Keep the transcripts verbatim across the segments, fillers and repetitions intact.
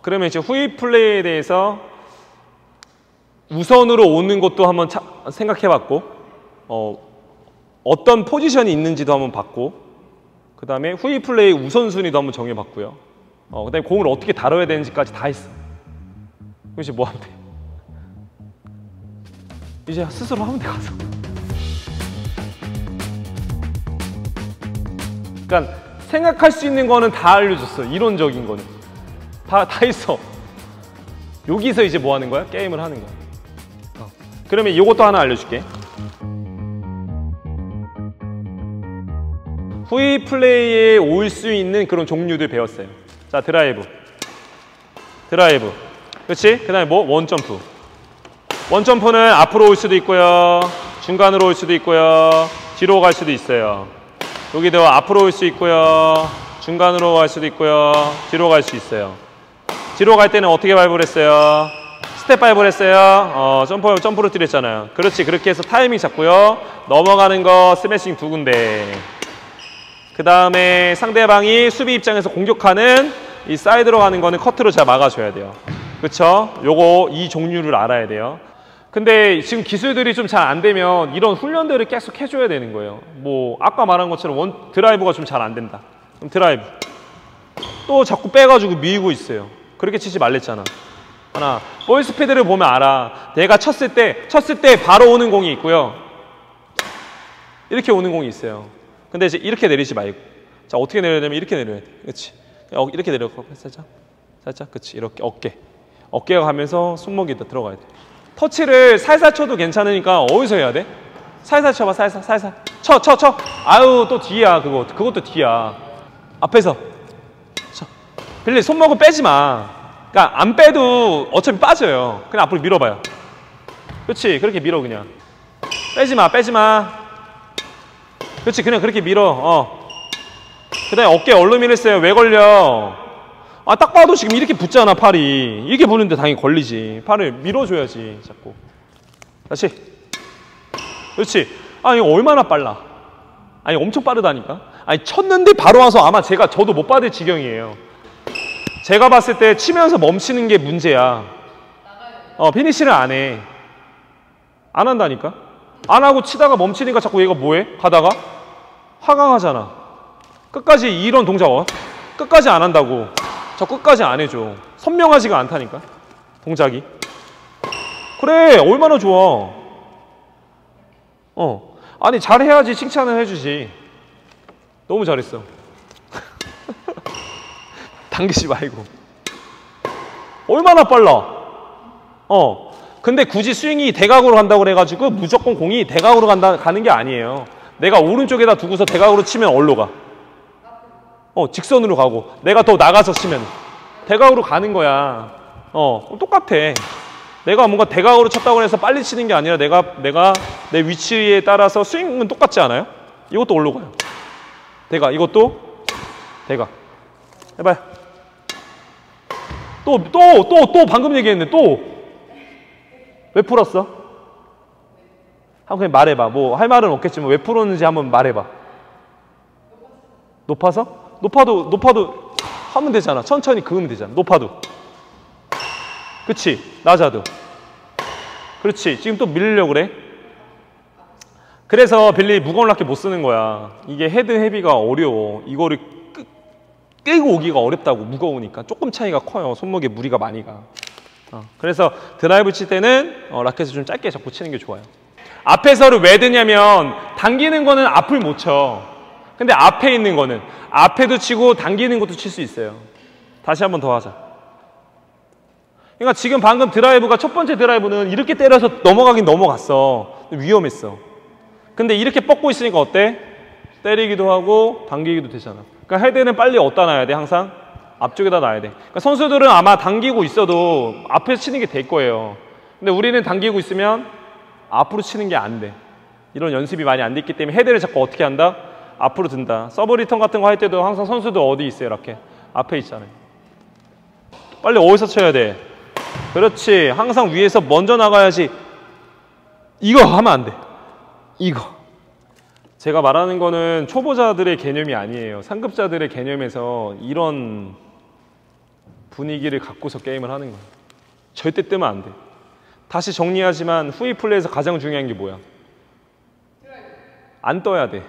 그러면 이제 후위 플레이에 대해서 우선으로 오는 것도 한번 차, 생각해봤고, 어, 어떤 포지션이 있는지도 한번 봤고, 그 다음에 후위 플레이 우선순위도 한번 정해봤고요. 어, 그 다음에 공을 어떻게 다뤄야 되는지까지 다 했어. 그럼 이제 뭐 하면 돼? 이제 스스로 하면 돼, 가서. 그러니까 생각할 수 있는 거는 다 알려줬어. 이론적인 거는 다, 다 있어. 여기서 이제 뭐 하는 거야? 게임을 하는 거야. 어. 그러면 이것도 하나 알려줄게. 후위 플레이에 올 수 있는 그런 종류들 배웠어요. 자, 드라이브, 드라이브, 그렇지? 그 다음에 뭐? 원점프. 원점프는 앞으로 올 수도 있고요, 중간으로 올 수도 있고요, 뒤로 갈 수도 있어요. 여기도 앞으로 올 수 있고요, 중간으로 갈 수도 있고요, 뒤로 갈 수 있어요. 뒤로 갈 때는 어떻게 밟을 했어요? 스텝 밟을 했어요. 어, 점프, 점프로 뛰랬잖아요. 그렇지. 그렇게 해서 타이밍 잡고요. 넘어가는 거 스매싱 두 군데. 그 다음에 상대방이 수비 입장에서 공격하는 이 사이드로 가는 거는 커트로 잘 막아줘야 돼요. 그쵸? 요거 이 종류를 알아야 돼요. 근데 지금 기술들이 좀 잘 안 되면 이런 훈련들을 계속 해줘야 되는 거예요. 뭐 아까 말한 것처럼 원 드라이브가 좀 잘 안 된다. 그럼 드라이브 또 자꾸 빼가지고 밀고 있어요. 그렇게 치지 말랬잖아. 하나, 볼 스피드를 보면 알아. 내가 쳤을 때 쳤을 때 바로 오는 공이 있고요, 이렇게 오는 공이 있어요. 근데 이제 이렇게 내리지 말고, 자, 어떻게 내려야 되면 이렇게 내려야 돼. 그렇지? 어, 이렇게 내려가. 살짝 살짝. 그렇지. 이렇게 어깨 어깨가 가면서 손목이 들어가야 돼. 터치를 살살 쳐도 괜찮으니까 어디서 해야 돼? 살살 쳐봐. 살살 살살 쳐 쳐 쳐. 아유, 또 뒤야. 그거 그것도 뒤야. 앞에서 쳐. 빌리 손목을 빼지 마. 그러니까 안 빼도 어차피 빠져요. 그냥 앞으로 밀어봐요. 그렇지. 그렇게 밀어. 그냥 빼지 마. 빼지 마. 그렇지. 그냥 그렇게 밀어. 어. 그 다음에 어깨 얼른 밀었어요. 왜 걸려? 아, 딱 봐도 지금 이렇게 붙잖아, 팔이. 이렇게 부는데 당연히 걸리지. 팔을 밀어줘야지, 자꾸. 다시. 그렇지. 아, 이거 얼마나 빨라. 아니, 엄청 빠르다니까. 아니, 쳤는데 바로 와서 아마 제가, 저도 못 받을 지경이에요. 제가 봤을 때 치면서 멈추는 게 문제야. 어, 피니시를 안 해. 안 한다니까. 안 하고 치다가 멈추니까 자꾸 얘가 뭐해? 가다가 하강하잖아. 끝까지 이런 동작 어? 끝까지 안 한다고. 저 끝까지 안 해줘. 선명하지가 않다니까, 동작이. 그래, 얼마나 좋아. 어, 아니 잘해야지 칭찬을 해주지. 너무 잘했어. 당기지 말고. 얼마나 빨라. 어, 근데 굳이 스윙이 대각으로 간다고 그래가지고 무조건 공이 대각으로 간다, 가는 게 아니에요. 내가 오른쪽에다 두고서 대각으로 치면 어디로 가? 어, 직선으로 가고, 내가 더 나가서 치면 대각으로 가는 거야. 어, 똑같아. 내가 뭔가 대각으로 쳤다고 해서 빨리 치는 게 아니라 내가 내가 내 위치에 따라서 스윙은 똑같지 않아요? 이것도 어디로 가요? 대각. 이것도 대각. 해봐요. 또 또 또 또 방금 얘기했는데 또 왜 풀었어? 한번 그냥 말해봐. 뭐 할 말은 없겠지만 왜 풀었는지 한번 말해봐. 높아서? 높아도 높아도 하면 되잖아. 천천히 그으면 되잖아. 높아도. 그치? 낮아도. 그렇지. 지금 또 밀려고 그래. 그래서 빌리 무거운 라켓 못 쓰는 거야. 이게 헤드 헤비가 어려워. 이거를 끄, 끌고 오기가 어렵다고. 무거우니까. 조금 차이가 커요. 손목에 무리가 많이 가. 어. 그래서 드라이브 칠 때는 어, 라켓을 좀 짧게 잡고 치는 게 좋아요. 앞에서를 왜 드냐면 당기는 거는 앞을 못 쳐. 근데 앞에 있는 거는 앞에도 치고 당기는 것도 칠 수 있어요. 다시 한 번 더 하자. 그러니까 지금 방금 드라이브가 첫 번째 드라이브는 이렇게 때려서 넘어가긴 넘어갔어. 위험했어. 근데 이렇게 뻗고 있으니까 어때? 때리기도 하고 당기기도 되잖아. 그러니까 헤드는 빨리 어디다 놔야 돼? 항상 앞쪽에다 놔야 돼. 그러니까 선수들은 아마 당기고 있어도 앞에서 치는 게 될 거예요. 근데 우리는 당기고 있으면 앞으로 치는 게 안 돼. 이런 연습이 많이 안 됐기 때문에 헤드를 자꾸 어떻게 한다? 앞으로 든다. 서브 리턴 같은 거 할 때도 항상 선수들 어디 있어요? 이렇게 앞에 있잖아요. 빨리 어디서 쳐야 돼? 그렇지. 항상 위에서 먼저 나가야지. 이거 하면 안 돼. 이거. 제가 말하는 거는 초보자들의 개념이 아니에요. 상급자들의 개념에서 이런 분위기를 갖고서 게임을 하는 거야. 절대 뜨면 안 돼. 다시 정리하지만 후위 플레이에서 가장 중요한 게 뭐야? 안 떠야 돼.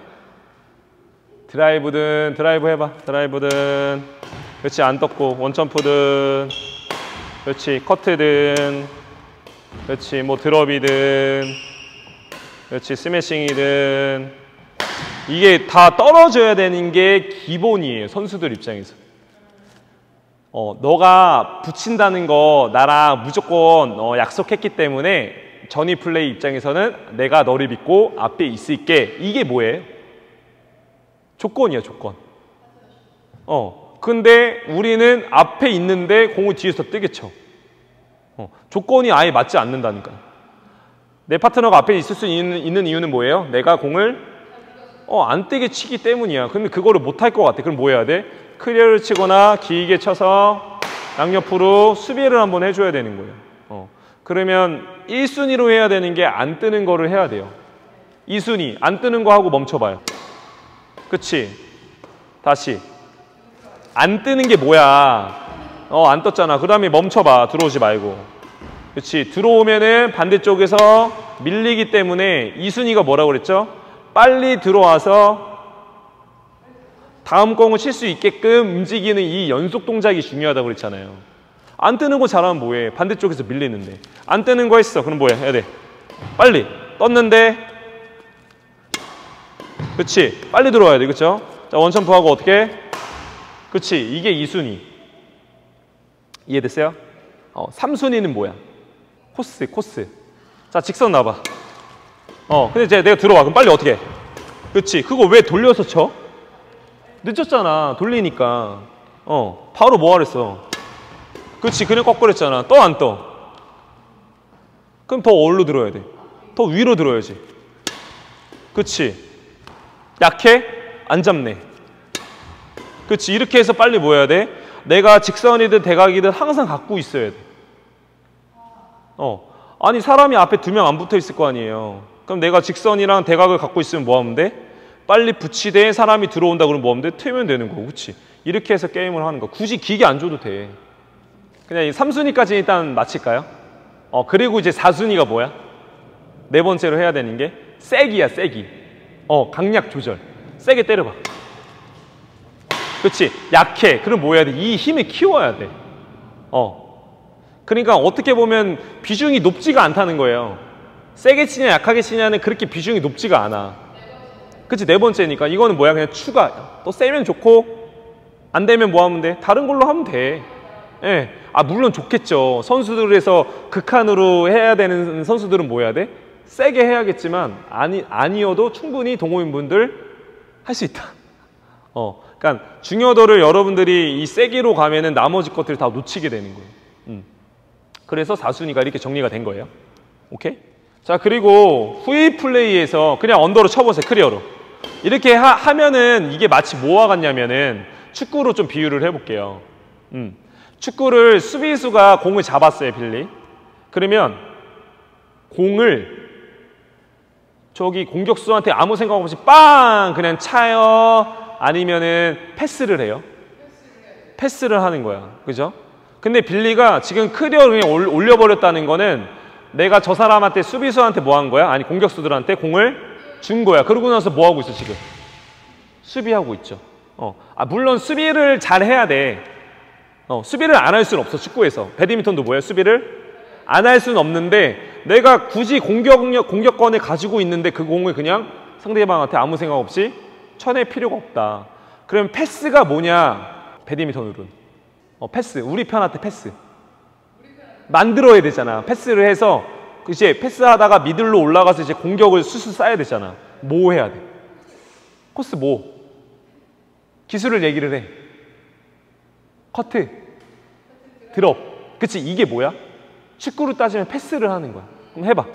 드라이브든 드라이브 해봐. 드라이브든 그렇지 안 떴고 원점프든 그렇지 커트든 그렇지 뭐 드롭이든 그렇지 스매싱이든 이게 다 떨어져야 되는 게 기본이에요. 선수들 입장에서. 어, 너가 붙인다는 거 나랑 무조건 어, 약속했기 때문에 전위 플레이 입장에서는 내가 너를 믿고 앞에 있을게. 이게 뭐예요? 조건이야, 조건. 어, 근데 우리는 앞에 있는데 공을 뒤에서 뜨게 쳐. 어, 조건이 아예 맞지 않는다니까. 내 파트너가 앞에 있을 수 있는, 있는 이유는 뭐예요? 내가 공을 어, 안 뜨게 치기 때문이야. 근데 그거를 못할 것 같아. 그럼 뭐 해야 돼? 클리어를 치거나 길게 쳐서 양옆으로 수비를 한번 해줘야 되는 거예요. 어. 그러면 일 순위로 해야 되는 게 안 뜨는 거를 해야 돼요. 이 순위 안 뜨는 거 하고 멈춰봐요. 그치? 다시 안 뜨는 게 뭐야? 어, 안 떴잖아. 그 다음에 멈춰봐. 들어오지 말고. 그치? 들어오면은 반대쪽에서 밀리기 때문에 이 순위가 뭐라고 그랬죠? 빨리 들어와서 다음 공을 칠 수 있게끔 움직이는 이 연속 동작이 중요하다고 그랬잖아요. 안 뜨는 거 잘하면 뭐해? 반대쪽에서 밀리는데. 안 뜨는 거 했어. 그럼 뭐해? 해야 돼. 빨리. 떴는데. 그치? 빨리 들어와야 돼. 그쵸? 자, 원점프하고 어떻게? 그치? 이게 이 순위. 이해됐어요? 어, 삼 순위는 뭐야? 코스, 코스. 자, 직선 나와봐. 어, 근데 이제 내가 들어와. 그럼 빨리 어떻게 해? 그치? 그거 왜 돌려서 쳐? 늦었잖아. 돌리니까. 어, 바로 뭐 하랬어? 그치? 그냥 꺾으랬잖아. 떠 안 떠? 그럼 더 어디로 들어야 돼? 더 위로 들어야지. 그치? 약해? 안 잡네. 그치? 이렇게 해서 빨리 뭐 해야 돼? 내가 직선이든 대각이든 항상 갖고 있어야 돼. 어, 아니 사람이 앞에 두 명 안 붙어 있을 거 아니에요. 그럼 내가 직선이랑 대각을 갖고 있으면 뭐 하면 돼? 빨리 붙이되 사람이 들어온다 그러면 뭐 하면 돼? 틀면 되는 거고. 그치? 이렇게 해서 게임을 하는 거. 굳이 기계 안 줘도 돼. 그냥 이 삼 순위까지 일단 마칠까요? 어, 그리고 이제 사 순위가 뭐야? 네 번째로 해야 되는 게 세기야, 세기. 어, 강약 조절. 세게 때려봐. 그치? 약해. 그럼 뭐 해야 돼? 이 힘을 키워야 돼. 어. 그러니까 어떻게 보면 비중이 높지가 않다는 거예요. 세게 치냐 약하게 치냐는 그렇게 비중이 높지가 않아. 그치? 네 번째니까 이거는 뭐야? 그냥 추가. 또 세면 좋고 안 되면 뭐 하면 돼? 다른 걸로 하면 돼. 예. 아, 물론 좋겠죠. 선수들에서 극한으로 해야 되는 선수들은 뭐 해야 돼? 세게 해야겠지만 아니, 아니어도 충분히 동호인분들 할 수 있다. 어, 그러니까 중요도를 여러분들이 이 세기로 가면은 나머지 것들을 다 놓치게 되는 거예요. 음. 그래서 사 순위가 이렇게 정리가 된 거예요. 오케이? 자, 그리고 후위 플레이에서 그냥 언더로 쳐보세요. 클리어로. 이렇게 하, 하면은 이게 마치 뭐와 같냐면은 축구로 좀 비유를 해볼게요. 음. 축구를 수비수가 공을 잡았어요, 빌리. 그러면 공을 저기 공격수한테 아무 생각 없이 빵 그냥 차요? 아니면은 패스를 해요? 패스를 하는 거야. 그죠? 근데 빌리가 지금 클리어를 그냥 올려버렸다는 거는 내가 저 사람한테 수비수한테 뭐 한 거야? 아니 공격수들한테 공을 준 거야. 그러고 나서 뭐 하고 있어 지금? 수비하고 있죠. 어. 아, 물론 수비를 잘 해야 돼. 어, 수비를 안 할 수는 없어. 축구에서. 배드민턴도 뭐야? 수비를 안 할 수는 없는데 내가 굳이 공격력, 공격권을 가지고 있는데 그 공을 그냥 상대방한테 아무 생각 없이 쳐낼 필요가 없다. 그럼 패스가 뭐냐? 배드민턴으로는 어, 패스. 우리 편한테 패스 만들어야 되잖아. 패스를 해서 이제 패스하다가 미들로 올라가서 이제 공격을 수수 쌓아야 되잖아. 뭐 해야 돼? 코스 뭐? 기술을 얘기를 해. 커트, 드롭. 그치? 이게 뭐야? 축구로 따지면 패스를 하는 거야. 그럼 해봐.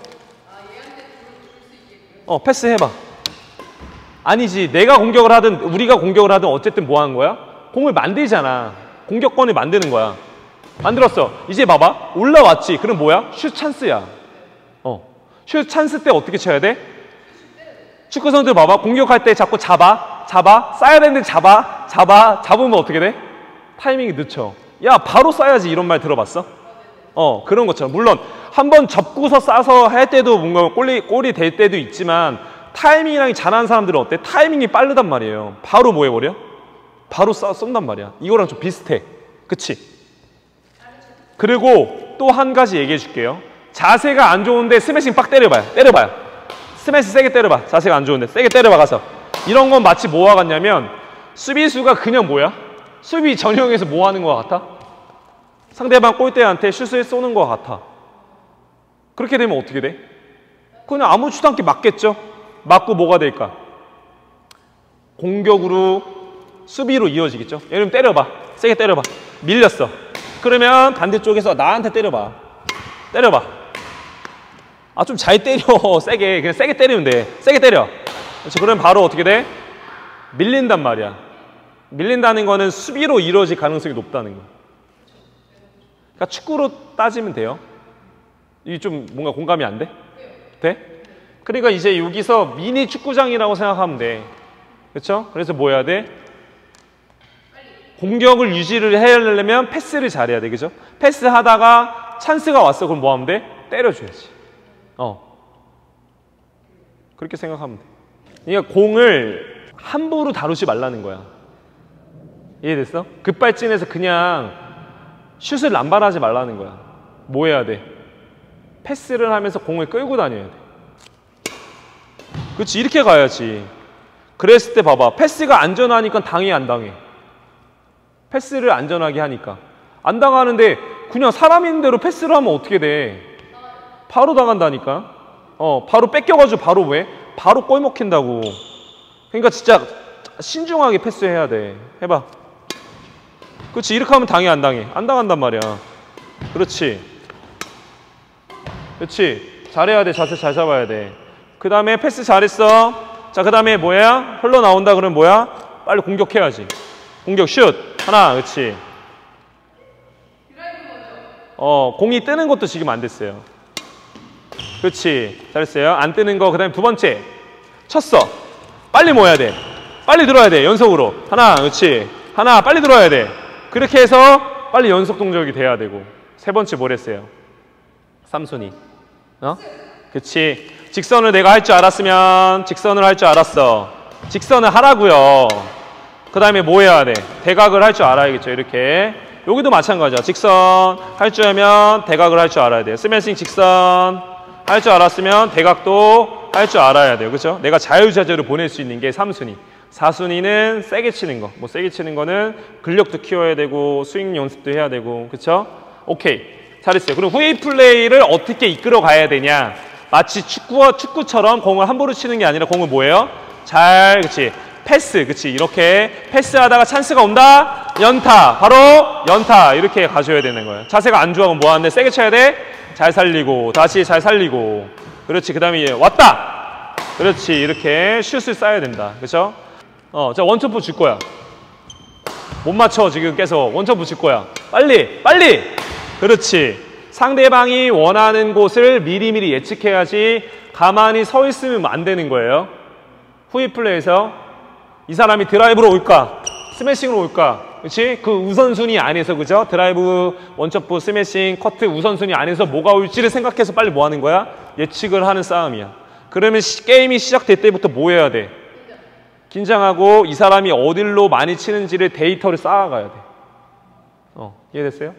어, 패스 해봐. 아니지. 내가 공격을 하든 우리가 공격을 하든 어쨌든 뭐 하는 거야? 공을 만들잖아. 공격권을 만드는 거야. 만들었어. 이제 봐봐. 올라왔지. 그럼 뭐야? 슛 찬스야. 어, 슛 찬스 때 어떻게 쳐야 돼? 축구 선수들 봐봐. 공격할 때 자꾸 잡아. 잡아. 쌓아야 되는데 잡아. 잡아. 잡으면 어떻게 돼? 타이밍이 늦춰. 야 바로 쏴야지 이런 말 들어봤어? 어 그런 것처럼 물론 한번 접고서 쏴서 할 때도 뭔가 골이, 골이 될 때도 있지만 타이밍이랑 잘하는 사람들은 어때? 타이밍이 빠르단 말이에요. 바로 뭐 해버려? 바로 쏴, 쏜단 말이야. 이거랑 좀 비슷해. 그치? 그리고 또 한 가지 얘기해 줄게요. 자세가 안 좋은데 스매싱 빡 때려봐요. 때려봐요. 스매시 세게 때려봐. 자세가 안 좋은데 세게 때려봐 가서. 이런 건 마치 뭐와 같냐면 수비수가 그냥 뭐야? 수비 전형에서 뭐 하는 것 같아? 상대방 골대한테 슛을 쏘는 것 같아. 그렇게 되면 어떻게 돼? 그냥 아무렇지도 않게 맞겠죠? 맞고 뭐가 될까? 공격으로 수비로 이어지겠죠? 예를 들면 때려봐. 세게 때려봐. 밀렸어. 그러면 반대쪽에서 나한테 때려봐. 때려봐. 아, 좀 잘 때려. 세게. 그냥 세게 때리면 돼. 세게 때려. 그렇지. 그러면 바로 어떻게 돼? 밀린단 말이야. 밀린다는 거는 수비로 이루어질 가능성이 높다는 거. 그러니까 축구로 따지면 돼요. 이게 좀 뭔가 공감이 안 돼? 돼? 그러니까 이제 여기서 미니 축구장이라고 생각하면 돼. 그렇죠? 그래서 뭐 해야 돼? 공격을 유지를 해야려면 패스를 잘해야 돼. 그죠? 패스하다가 찬스가 왔어. 그럼 뭐 하면 돼? 때려줘야지. 어. 그렇게 생각하면 돼. 그러니까 공을 함부로 다루지 말라는 거야. 이해됐어? 급발진해서 그냥 슛을 남발하지 말라는 거야. 뭐 해야 돼? 패스를 하면서 공을 끌고 다녀야 돼. 그렇지. 이렇게 가야지. 그랬을 때 봐봐. 패스가 안전하니까 당해 안 당해? 패스를 안전하게 하니까 안 당하는데 그냥 사람 있는 대로 패스를 하면 어떻게 돼? 바로 당한다니까. 어, 바로 뺏겨가지고 바로 왜? 바로 골 먹힌다고. 그러니까 진짜 신중하게 패스해야 돼. 해봐. 그렇지. 이렇게 하면 당해 안 당해? 안 당한단 말이야. 그렇지. 그렇지. 잘해야 돼. 자세 잘 잡아야 돼. 그 다음에 패스 잘했어. 자, 그 다음에 뭐야? 흘러나온다 그러면 뭐야? 빨리 공격해야지. 공격 슛. 하나. 그렇지. 어, 공이 뜨는 것도 지금 안 됐어요. 그렇지. 잘했어요. 안 뜨는 거. 그 다음에 두 번째. 쳤어. 빨리 모아야 돼. 빨리 들어야 돼. 연속으로. 하나. 그렇지. 하나. 빨리 들어야 돼. 그렇게 해서 빨리 연속 동작이 돼야 되고. 세 번째 뭘 했어요? 삼순위. 어? 그렇지. 직선을 내가 할 줄 알았으면 직선을 할 줄 알았어. 직선을 하라고요. 그 다음에 뭐 해야 돼? 대각을 할 줄 알아야겠죠. 이렇게. 여기도 마찬가지야. 직선 할 줄 알면 대각을 할 줄 알아야 돼요. 스매싱 직선 할 줄 알았으면 대각도 할 줄 알아야 돼요. 그렇죠? 내가 자유자재로 보낼 수 있는 게 삼순위. 사순위는 세게 치는 거. 뭐 세게 치는 거는 근력도 키워야 되고 스윙 연습도 해야 되고. 그렇죠? 오케이. 잘했어요. 그럼 후웨이 플레이를 어떻게 이끌어 가야 되냐? 마치 축구와 축구처럼 공을 함부로 치는 게 아니라 공을 뭐예요? 잘, 그렇지. 패스, 그치. 이렇게 패스하다가 찬스가 온다. 연타, 바로 연타. 이렇게 가져야 되는 거예요. 자세가 안 좋아하면 뭐 하는데? 세게 쳐야 돼? 잘 살리고, 다시 잘 살리고. 그렇지. 그 다음에 왔다. 그렇지. 이렇게 슛을 쏴야 된다. 그쵸? 어, 자, 원점프 줄 거야. 못 맞춰, 지금 계속. 원점프 줄 거야. 빨리, 빨리! 그렇지. 상대방이 원하는 곳을 미리미리 예측해야지 가만히 서 있으면 안 되는 거예요. 후위 플레이에서 이 사람이 드라이브로 올까? 스매싱으로 올까? 그렇지? 그 우선순위 안에서, 그죠? 드라이브, 원점프, 스매싱, 커트 우선순위 안에서 뭐가 올지를 생각해서 빨리 뭐 하는 거야? 예측을 하는 싸움이야. 그러면 시, 게임이 시작될 때부터 뭐 해야 돼? 긴장하고 이 사람이 어딜로 많이 치는지를 데이터를 쌓아가야 돼. 어, 이해됐어요?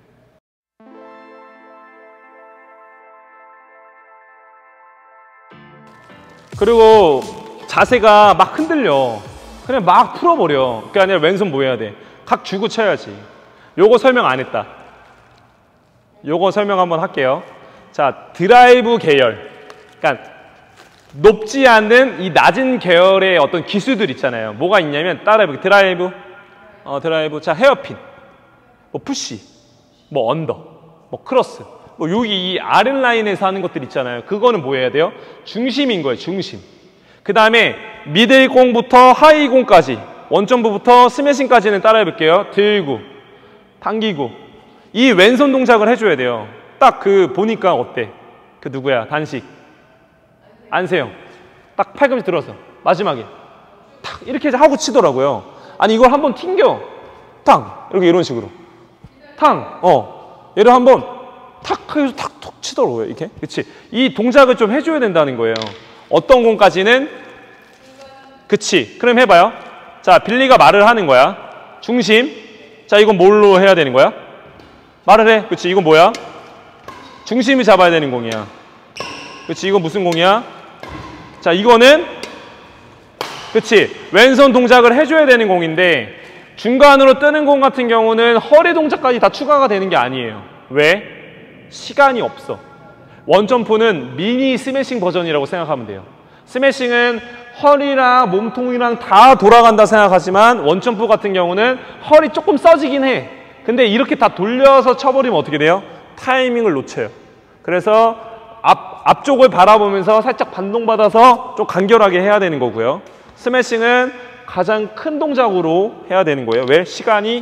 그리고 자세가 막 흔들려. 그냥 막 풀어버려. 그게 아니라 왼손 뭐 해야 돼? 각 주고 쳐야지. 요거 설명 안 했다. 요거 설명 한번 할게요. 자, 드라이브 계열. 그러니까 높지 않은 이 낮은 계열의 어떤 기술들 있잖아요. 뭐가 있냐면 따라해볼게요. 드라이브, 어, 드라이브. 자, 헤어핀, 뭐 푸시, 뭐 언더, 뭐 크로스. 뭐 여기 이 아랫라인에서 하는 것들 있잖아요. 그거는 뭐 해야 돼요? 중심인 거예요. 중심. 그 다음에 미들공부터 하이공까지, 원점프부터 스매싱까지는 따라해볼게요. 들고, 당기고. 이 왼손 동작을 해줘야 돼요. 딱 그 보니까 어때? 그 누구야? 단식. 안세영. 딱 팔꿈치 들어서 마지막에 탁 이렇게 하고 치더라고요. 아니 이걸 한번 튕겨. 탁 이렇게 이런 식으로. 탕. 어. 얘를 한번 탁 해서 탁 톡 치더라고요. 이렇게. 그치? 이 동작을 좀 해줘야 된다는 거예요. 어떤 공까지는? 그치. 그럼 해봐요. 자, 빌리가 말을 하는 거야. 중심. 자, 이건 뭘로 해야 되는 거야? 말을 해. 그치? 이건 뭐야? 중심을 잡아야 되는 공이야. 그치? 이건 무슨 공이야? 자, 이거는 그치? 왼손 동작을 해줘야 되는 공인데 중간으로 뜨는 공 같은 경우는 허리 동작까지 다 추가가 되는 게 아니에요. 왜? 시간이 없어. 원점프는 미니 스매싱 버전이라고 생각하면 돼요. 스매싱은 허리랑 몸통이랑 다 돌아간다 생각하지만 원점프 같은 경우는 허리 조금 써지긴 해. 근데 이렇게 다 돌려서 쳐버리면 어떻게 돼요? 타이밍을 놓쳐요. 그래서 앞, 앞쪽을 바라보면서 살짝 반동받아서 좀 간결하게 해야 되는 거고요. 스매싱은 가장 큰 동작으로 해야 되는 거예요. 왜? 시간이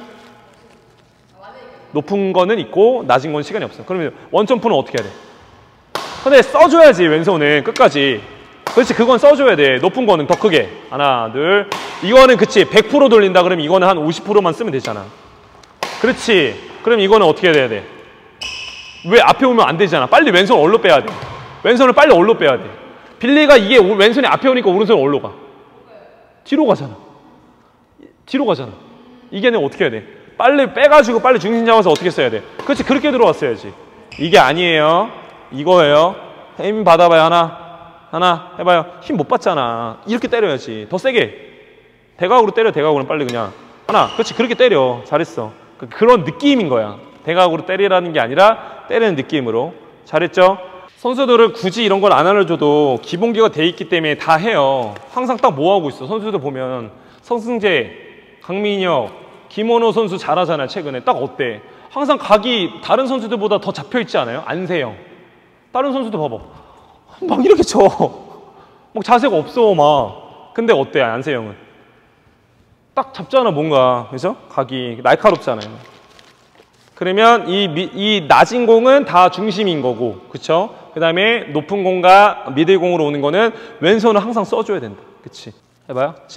높은 거는 있고 낮은 건 시간이 없어. 그러면 원점프는 어떻게 해야 돼? 근데 써줘야지. 왼손은 끝까지. 그렇지. 그건 써줘야 돼. 높은 거는 더 크게. 하나 둘. 이거는 그치 백 퍼센트 돌린다 그러면 이거는 한 오십 퍼센트만 쓰면 되잖아. 그렇지. 그럼 이거는 어떻게 해야 돼? 왜 앞에 오면 안 되잖아. 빨리 왼손 얼로 빼야 돼. 왼손을 빨리 얼로 빼야 돼. 빌리가 이게 왼손이 앞에 오니까 오른손 얼로 가? 뒤로 가잖아. 뒤로 가잖아. 이게는 어떻게 해야 돼? 빨리 빼가지고 빨리 중심 잡아서 어떻게 써야 돼? 그렇지. 그렇게 들어왔어야지. 이게 아니에요. 이거예요. 힘 받아봐요. 하나 하나 해봐요. 힘 못 받잖아. 이렇게 때려야지. 더 세게. 대각으로 때려. 대각으로는 빨리 그냥 하나. 그렇지. 그렇게 때려. 잘했어. 그런 느낌인 거야. 대각으로 때리라는 게 아니라 때리는 느낌으로. 잘했죠? 선수들은 굳이 이런 걸 안 알려줘도 기본기가 돼 있기 때문에 다 해요. 항상 딱 뭐 하고 있어? 선수들 보면 성승재, 강민혁, 김원호 선수 잘하잖아요. 최근에. 딱 어때? 항상 각이 다른 선수들보다 더 잡혀있지 않아요? 안세영. 다른 선수도 봐봐. 막 이렇게 쳐. 막 자세가 없어 막. 근데 어때 안세영은? 딱 잡잖아 뭔가. 그죠? 각이 날카롭잖아요. 그러면 이, 미, 이 낮은 공은 다 중심인 거고. 그쵸? 그 다음에 높은 공과 미들 공으로 오는 거는 왼손을 항상 써줘야 된다. 그치? 해봐요. 시작.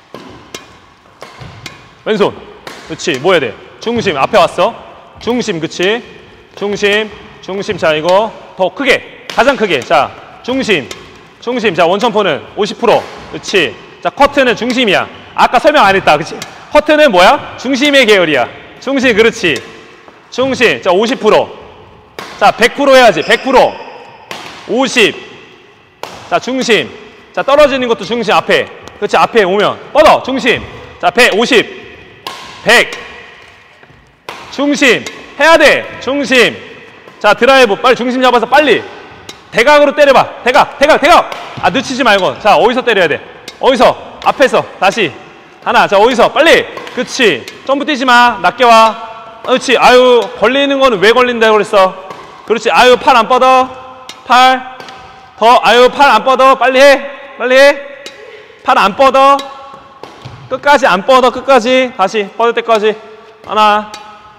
왼손. 그치. 뭐 해야 돼? 중심. 앞에 왔어. 중심. 그치? 중심. 중심. 자, 이거 더 크게. 가장 크게. 자, 중심. 중심. 자, 원점포는 오십 퍼센트. 그치? 자, 커트는 중심이야. 아까 설명 안 했다. 그치? 커트는 뭐야? 중심의 계열이야. 중심. 그렇지. 중심. 자, 오십 퍼센트. 자, 백 퍼센트 해야지. 백 퍼센트. 오십. 자, 중심. 자, 떨어지는 것도 중심 앞에. 그렇지. 앞에 오면 뻗어. 중심. 자, 백오십. 백. 중심. 해야 돼. 중심. 자, 드라이브. 빨리 중심 잡아서 빨리. 대각으로 때려봐. 대각. 대각. 대각. 아, 늦추지 말고. 자, 어디서 때려야 돼? 어디서? 앞에서. 다시. 하나. 자, 어디서? 빨리. 그치. 점프 뛰지 마. 낮게 와. 그렇지. 아유, 걸리는 거는 왜 걸린다고 그랬어? 그렇지. 아유, 팔 안 뻗어. 팔. 더. 아유, 팔 안 뻗어. 빨리 해. 빨리 해. 팔 안 뻗어. 끝까지 안 뻗어. 끝까지. 다시. 뻗을 때까지. 하나.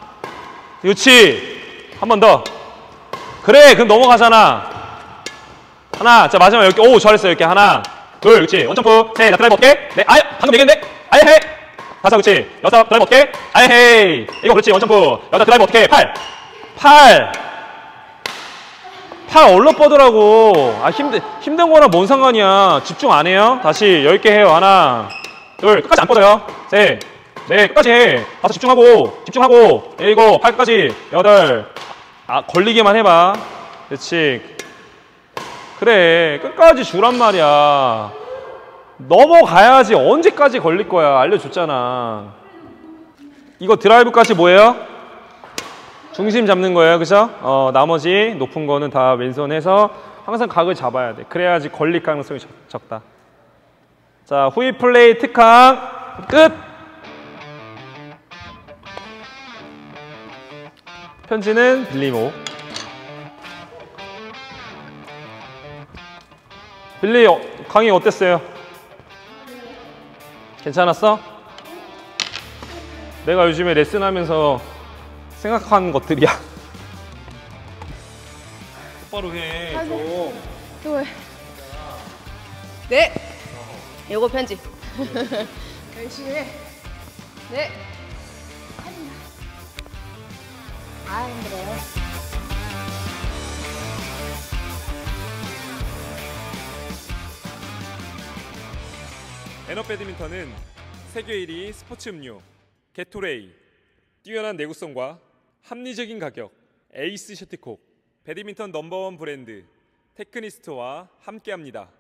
그렇지. 한 번 더. 그래. 그럼 넘어가잖아. 하나. 자, 마지막 이렇게. 오, 잘했어. 이렇게. 하나. 둘. 그렇지. 원점프. 셋. 나 드라이브 어떻게? 네. 아유, 방금 얘기했는데. 아예 해. 다섯. 그렇지. 여섯. 드라이브 어떻게? 아예 해. 이거 그렇지. 원점프. 여섯. 드라이브 어떻게? 팔. 팔. 팔 얼로 뻗으라고. 아, 힘든, 힘든 거랑 뭔 상관이야. 집중 안 해요? 다시 열 개 해요. 하나. 둘. 끝까지 안 뻗어요. 셋. 네. 끝까지 해. 다섯. 집중하고. 집중하고. 일곱. 팔까지. 여덟. 아, 걸리기만 해봐. 그렇지. 그래. 끝까지 주란 말이야. 넘어가야지. 언제까지 걸릴 거야. 알려줬잖아. 이거 드라이브까지 뭐예요? 중심 잡는 거예요. 그죠? 어, 나머지 높은 거는 다 왼손 해서 항상 각을 잡아야 돼. 그래야지 걸릴 가능성이 적, 적다. 자, 후위 플레이 특강 끝! 편지는 빌리모. 빌리 어, 강의 어땠어요? 괜찮았어? 내가 요즘에 레슨하면서 생각한 것들이야. 똑바로 해. 아, 좀. 또 해. 네. 요거 편지. 열심히 해. 네. 아, 힘들어요. 에너 배드민턴은 세계 일 위 스포츠 음료 게토레이, 뛰어난 내구성과 합리적인 가격, 에이스 셔틀콕, 배드민턴 넘버원 브랜드 테크니스트와 함께합니다.